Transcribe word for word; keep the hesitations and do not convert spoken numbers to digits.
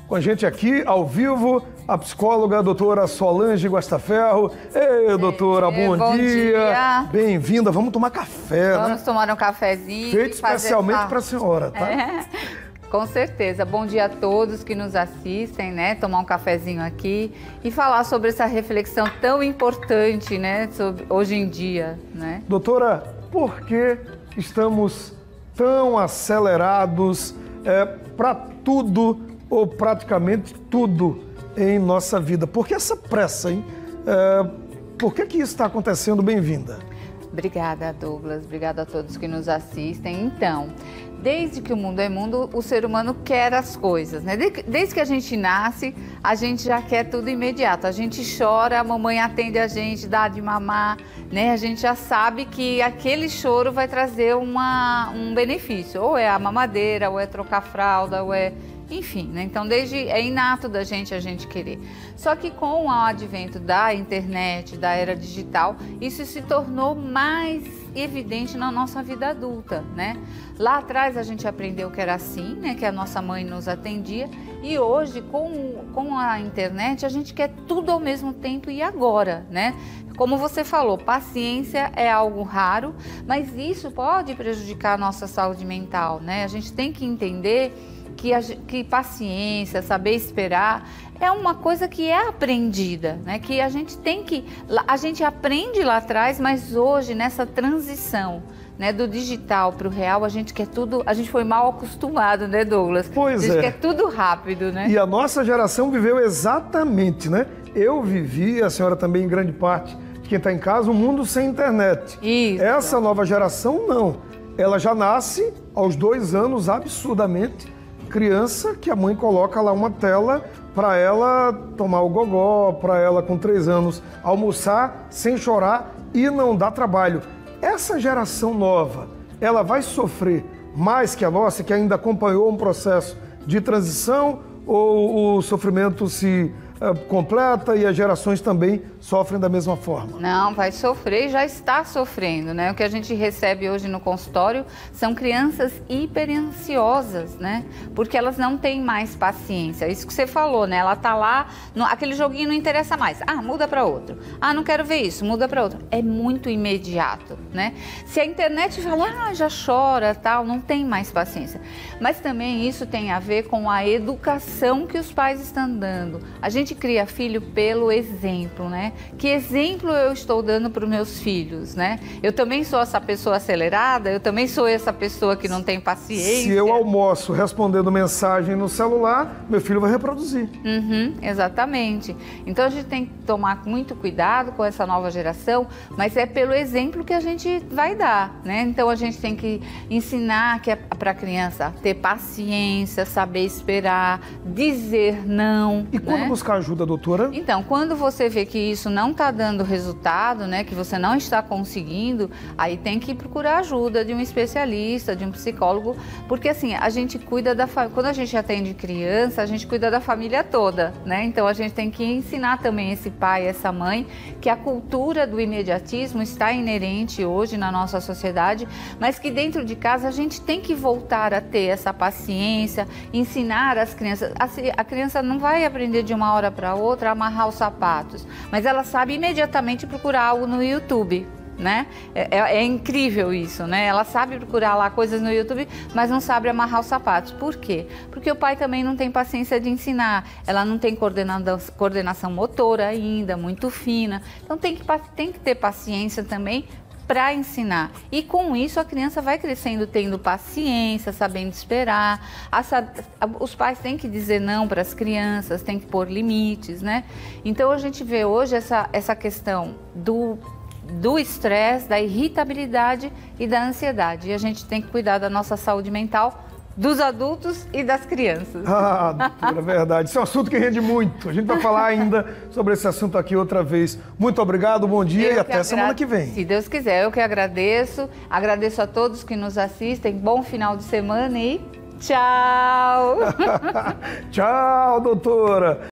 Com a gente aqui, ao vivo, a psicóloga a doutora Solange Guastaferro. Ei, doutora, é, bom, bom dia. dia. Bem-vinda. Vamos tomar café, Vamos né? né? tomar um cafezinho. Feito especialmente essa... para a senhora, tá? É, com certeza. Bom dia a todos que nos assistem, né? Tomar um cafezinho aqui e falar sobre essa reflexão tão importante, né? Sobre, hoje em dia, né? Doutora, por que estamos tão acelerados é, para tudo ou praticamente tudo em nossa vida? Por que essa pressa, hein? É, por que que isso está acontecendo? Bem-vinda. Obrigada, Douglas. Obrigada a todos que nos assistem. Então, desde que o mundo é mundo, o ser humano quer as coisas, né? Desde que a gente nasce, a gente já quer tudo imediato. A gente chora, a mamãe atende a gente, dá de mamar, né? A gente já sabe que aquele choro vai trazer uma, um benefício. Ou é a mamadeira, ou é trocar fralda, ou é... Enfim, né? Então desde é inato da gente a gente querer. Só que com o advento da internet, da era digital, isso se tornou mais evidente na nossa vida adulta, né? Lá atrás a gente aprendeu que era assim, né? Que a nossa mãe nos atendia, e hoje com, com a internet a gente quer tudo ao mesmo tempo e agora, né? Como você falou, paciência é algo raro, mas isso pode prejudicar a nossa saúde mental, né? A gente tem que entender Que, a, que paciência, saber esperar é uma coisa que é aprendida, né? Que a gente tem que, a gente aprende lá atrás, mas hoje nessa transição, né, do digital para o real, a gente quer tudo, a gente foi mal acostumado, né, Douglas? Pois a gente é. quer tudo rápido, né? E a nossa geração viveu exatamente, né? Eu vivi, a senhora também em grande parte de quem está em casa, um mundo sem internet. Isso. Essa nova geração não. Ela já nasce aos dois anos absurdamente criança, que a mãe coloca lá uma tela para ela tomar o gogó, para ela com três anos almoçar sem chorar e não dá trabalho. Essa geração nova, ela vai sofrer mais que a nossa, que ainda acompanhou um processo de transição, ou o sofrimento se uh, completa e as gerações também sofrem da mesma forma? Não, vai sofrer e já está sofrendo, né? O que a gente recebe hoje no consultório são crianças hiperansiosas, né? Porque elas não têm mais paciência. Isso que você falou, né? Ela tá lá, no, aquele joguinho não interessa mais. Ah, muda para outro. Ah, não quero ver isso, muda para outro. É muito imediato, né? Se a internet fala, ah, já chora, tal, não tem mais paciência. Mas também isso tem a ver com a educação que os pais estão dando. A gente cria filho pelo exemplo, né? Que exemplo eu estou dando para os meus filhos, né? Eu também sou essa pessoa acelerada, eu também sou essa pessoa que não tem paciência. Se eu almoço respondendo mensagem no celular, meu filho vai reproduzir. Uhum, exatamente. Então a gente tem que tomar muito cuidado com essa nova geração, mas é pelo exemplo que a gente vai dar, né? Então a gente tem que ensinar que é para a criança ter paciência, saber esperar, dizer não. E quando né? buscar ajuda, doutora? Então, quando você vê que isso não está dando resultado, né, que você não está conseguindo, aí tem que procurar ajuda de um especialista, de um psicólogo, porque assim, a gente cuida da família, quando a gente atende criança, a gente cuida da família toda, né? Então a gente tem que ensinar também esse pai, essa mãe, que a cultura do imediatismo está inerente hoje na nossa sociedade, mas que dentro de casa a gente tem que voltar a ter essa paciência, ensinar as crianças. A criança não vai aprender de uma hora para outra a amarrar os sapatos, mas ela sabe imediatamente procurar algo no YouTube, né? É, é, é incrível isso, né? Ela sabe procurar lá coisas no YouTube, mas não sabe amarrar os sapatos. Por quê? Porque o pai também não tem paciência de ensinar. Ela não tem coordenação motora ainda, muito fina. Então tem que, tem que ter paciência também para ensinar. E com isso a criança vai crescendo tendo paciência, sabendo esperar. Os pais têm que dizer não para as crianças, têm que pôr limites, né? Então a gente vê hoje essa, essa questão do do estresse, da irritabilidade e da ansiedade. E a gente tem que cuidar da nossa saúde mental, dos adultos e das crianças. Ah, doutora, verdade. Isso é um assunto que rende muito. A gente vai falar ainda sobre esse assunto aqui outra vez. Muito obrigado, bom dia eu e até agra... semana que vem. Se Deus quiser, eu que agradeço. Agradeço a todos que nos assistem. Bom final de semana e tchau! Tchau, doutora!